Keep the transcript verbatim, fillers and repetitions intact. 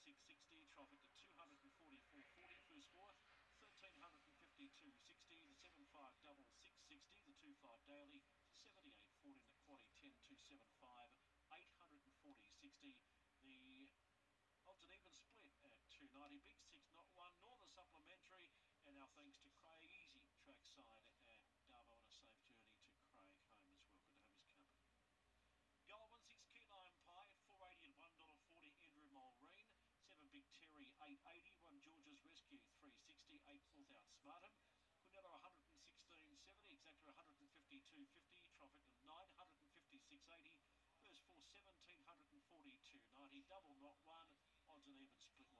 six sixty, traffic to two forty-four forty, first fourth, thirteen fifty-two sixty, the seven five double six sixty, the two five daily, seventy-eight forty in the quaddy, ten two seventy-five, eight forty sixty, the odds and even split at two ninety, big six not one, nor the supplementary, and our thanks to Craig Easy, trackside at Darbo, and a safe journey to Craig home as well. Good to have his company. Gold one six key lime pie at four eighty and one dollar forty. Andrew Mulreen. seven Big Terry eight eighty. one George's Rescue three sixty. eight Fourth Outsmartum. Quinella one sixteen seventy. Exactor one fifty-two fifty. Traffic to nine fifty-six eighty. First four seventeen forty-two ninety. Double not one. Odds and even split